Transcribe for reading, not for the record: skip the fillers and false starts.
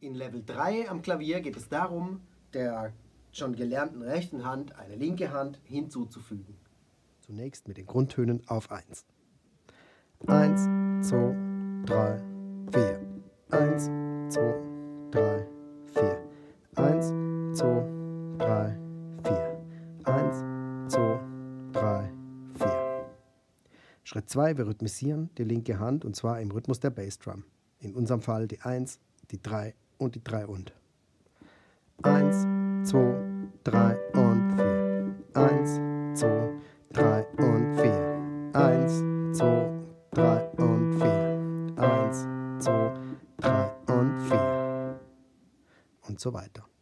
In Level 3 am Klavier geht es darum, der schon gelernten rechten Hand eine linke Hand hinzuzufügen. Zunächst mit den Grundtönen auf 1. 1, 2, 3, 4. 1, 2, 3, 4. 1, 2, 3, 4. 1, 2, 3, 4. Schritt 2, wir rhythmisieren die linke Hand und zwar im Rhythmus der Bassdrum. In unserem Fall die 1, die 3 und die 3 und. 1, 2, 3 und 4. 1, 2, 3 und 4. 1, 2, 3 und 4. 1, 2, 3 und 4. Und so weiter.